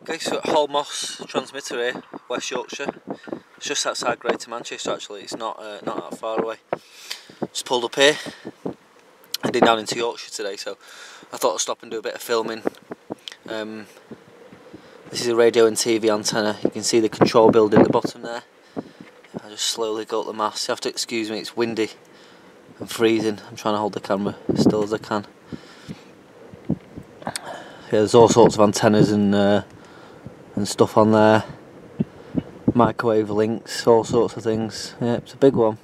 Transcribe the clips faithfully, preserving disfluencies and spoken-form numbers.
Okay, so at Hall Moss transmitter here, West Yorkshire. It's just outside Greater Manchester actually, it's not uh, not that far away. Just pulled up here, heading down into Yorkshire today, so I thought I'd stop and do a bit of filming. Um, this is a radio and T V antenna. You can see the control building at the bottom there. I just slowly go up the mast. You have to excuse me, it's windy and freezing. I'm trying to hold the camera as still as I can. Yeah, there's all sorts of antennas and uh, and stuff on there. Microwave links, all sorts of things. Yeah, it's a big one.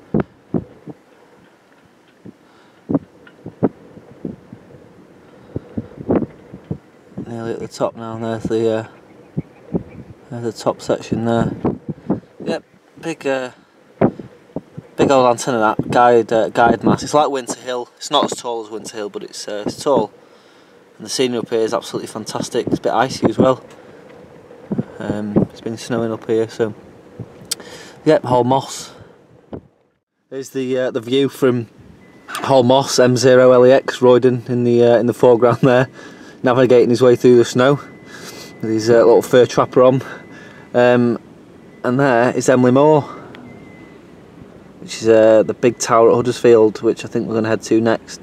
Nearly at the top now. There's the uh, there's the top section there. Yep, big uh, big old antenna, that guide uh, guide mast. It's like Winter Hill. It's not as tall as Winter Hill, but it's uh, it's tall. And the scenery up here is absolutely fantastic. It's a bit icy as well. Um, it's been snowing up here, so yep, Hall Moss. There's the uh, the view from Hall Moss, M zero L E X, Royden in the uh, in the foreground there, navigating his way through the snow with his uh, little fur trapper on. Um, and there is Emley Moor, which is uh, the big tower at Huddersfield, which I think we're going to head to next.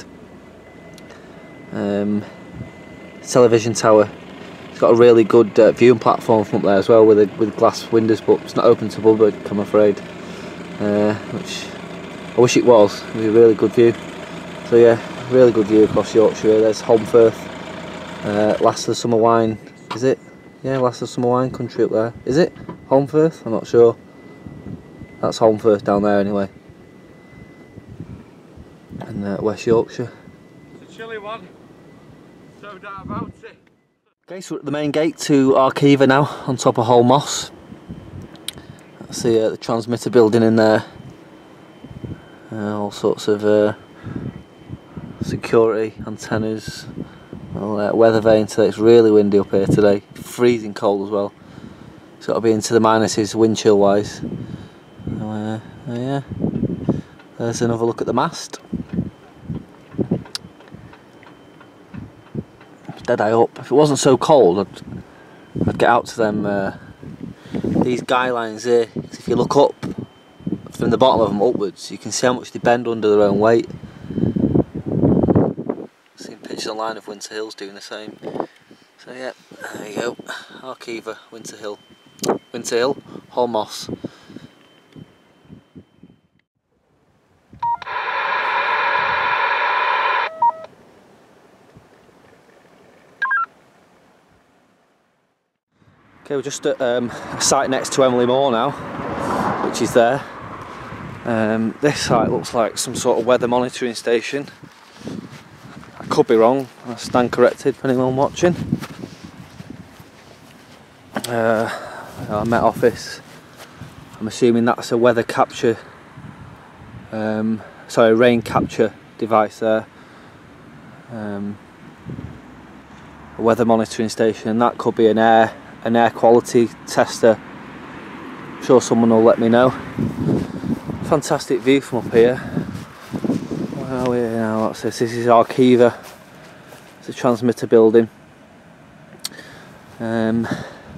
Um, television tower. It's got a really good uh, viewing platform from up there as well, with a, with glass windows, but it's not open to public, I'm afraid. Uh, which I wish it was. It was a really good view. So yeah, really good view across Yorkshire. There's Holmfirth, uh, last of the summer wine. Is it? Yeah, last of the summer wine country up there. Is it Holmfirth? I'm not sure. That's Holmfirth down there anyway. And uh, West Yorkshire. It's a chilly one. So doubt about it. Okay, so we're at the main gate to Arkiva now, on top of Hall Moss. That's the, uh, the transmitter building in there. Uh, all sorts of uh, security antennas. Well, uh, weather vane today. It's really windy up here today. Freezing cold as well. It's got to be into the minuses wind chill wise. So, uh, yeah, there's another look at the mast. Dead eye up. If it wasn't so cold, I'd, I'd get out to them. Uh, these guy lines here. If you look up from the bottom of them upwards, you can see how much they bend under their own weight. I've seen pictures online of Winter Hill's doing the same. So yeah, there you go. Arkiva, Winter Hill, Winter Hill, Hall Moss. Okay, we're just at um, a site next to Emley Moor now, which is there. Um, this site looks like some sort of weather monitoring station. I could be wrong, I stand corrected for anyone watching. Uh, our Met Office, I'm assuming that's a weather capture, um, sorry, rain capture device there. Um, a weather monitoring station, and that could be an air an air quality tester. I'm sure someone will let me know. Fantastic view from up here. Where are we now? What's this? This is Arkiva. It's a transmitter building. Um,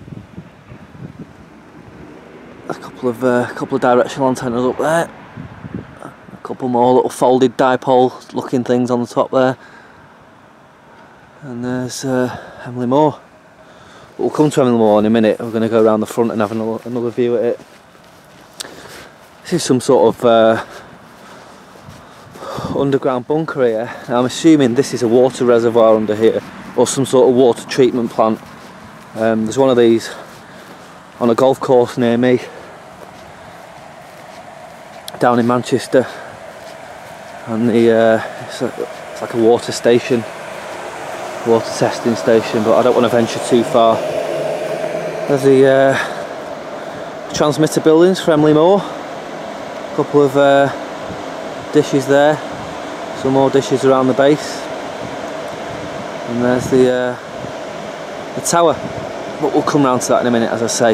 a couple of uh, couple of directional antennas up there. A couple more little folded dipole looking things on the top there. And there's uh, Emley Moor. We'll come to Emley Moor in a minute. We're going to go around the front and have another, another view at it. This is some sort of uh, underground bunker here. Now I'm assuming this is a water reservoir under here, or some sort of water treatment plant. Um, there's one of these on a golf course near me, down in Manchester, and the uh, it's, a, it's like a water station. Water testing station, but I don't want to venture too far. There's the uh, transmitter buildings for Emley Moor. A couple of uh, dishes there, some more dishes around the base, and there's the uh, the tower. But we'll come round to that in a minute, as I say.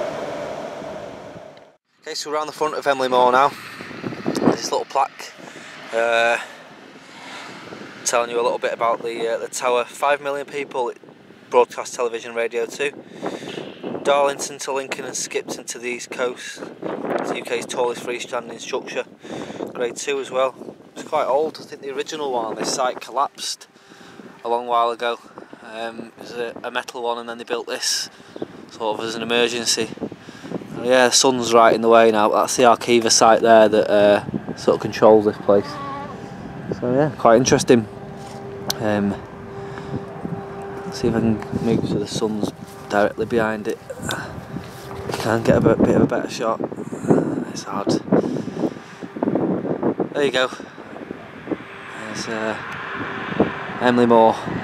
Okay, so we're around the front of Emley Moor now. There's this little plaque. Uh, telling you a little bit about the uh, the tower. Five million people broadcast television, radio too. Darlington to Lincoln and Skipton to the East Coast. It's the U K's tallest freestanding structure. Grade two as well. It's quite old. I think the original one on this site collapsed a long while ago. Um, it was a, a metal one, and then they built this sort of as an emergency. So yeah, the sun's right in the way now. That's the Arqiva site there that uh, sort of controls this place. So yeah, quite interesting. Um, see if I can move so the sun's directly behind it. You can get a bit, bit of a better shot. It's hard. There you go. There's uh, Emily Moor.